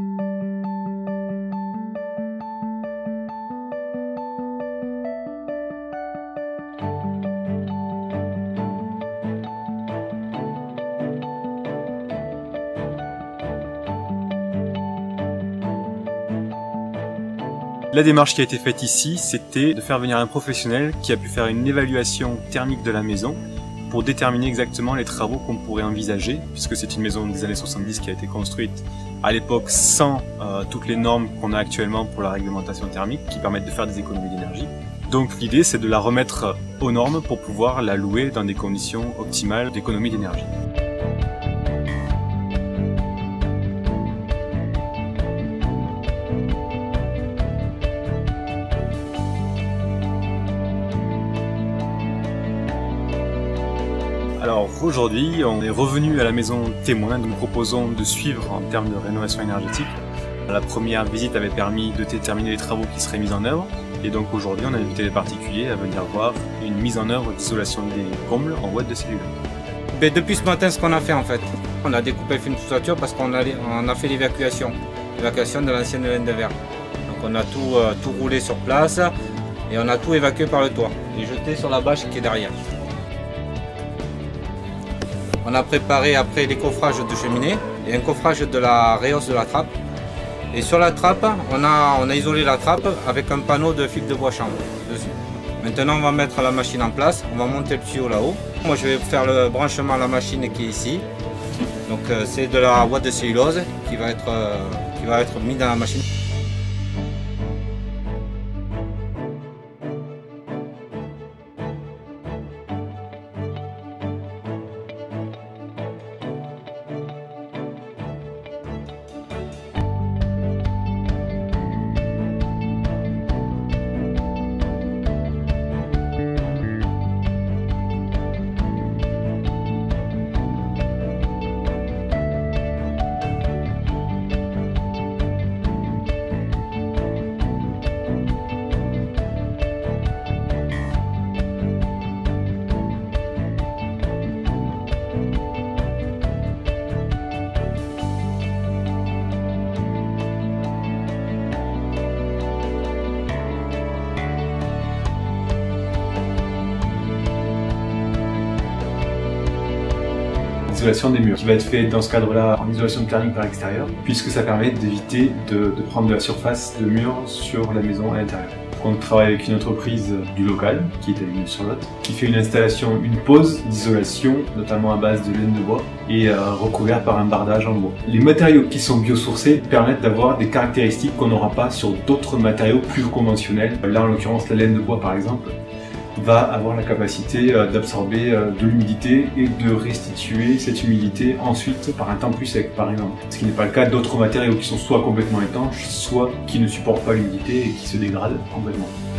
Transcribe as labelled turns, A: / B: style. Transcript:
A: La démarche qui a été faite ici, c'était de faire venir un professionnel qui a pu faire une évaluation thermique de la maison pour déterminer exactement les travaux qu'on pourrait envisager, puisque c'est une maison des années 70 qui a été construite à l'époque sans toutes les normes qu'on a actuellement pour la réglementation thermique qui permettent de faire des économies d'énergie. Donc l'idée, c'est de la remettre aux normes pour pouvoir la louer dans des conditions optimales d'économie d'énergie. Alors aujourd'hui, on est revenu à la maison témoin. Nous proposons de suivre en termes de rénovation énergétique. La première visite avait permis de déterminer les travaux qui seraient mis en œuvre. Et donc aujourd'hui, on a invité les particuliers à venir voir une mise en œuvre d'isolation des combles en ouate de cellule.
B: Et depuis ce matin, ce qu'on a fait en fait, on a découpé le film de toiture parce qu'on a fait l'évacuation de l'ancienne laine de verre. Donc on a tout roulé sur place et on a tout évacué par le toit et jeté sur la bâche qui est derrière. On a préparé après les coffrages de cheminée et un coffrage de la réhausse de la trappe. Et sur la trappe, on a isolé la trappe avec un panneau de fil de bois chambre dessus. Maintenant, on va mettre la machine en place, on va monter le tuyau là-haut. Moi, je vais faire le branchement à la machine qui est ici. Donc, c'est de la ouate de cellulose qui va être mis dans la machine.
A: Isolation des murs, qui va être fait dans ce cadre-là en isolation thermique par l'extérieur, puisque ça permet d'éviter de prendre de la surface de mur sur la maison à l'intérieur. On travaille avec une entreprise du local, qui est à Villeneuve-sur-Lot, qui fait une installation, une pose d'isolation, notamment à base de laine de bois, et recouvert par un bardage en bois. Les matériaux qui sont biosourcés permettent d'avoir des caractéristiques qu'on n'aura pas sur d'autres matériaux plus conventionnels. Là, en l'occurrence, la laine de bois, par exemple, va avoir la capacité d'absorber de l'humidité et de restituer cette humidité ensuite par un temps plus sec, par exemple. Ce qui n'est pas le cas d'autres matériaux qui sont soit complètement étanches, soit qui ne supportent pas l'humidité et qui se dégradent complètement.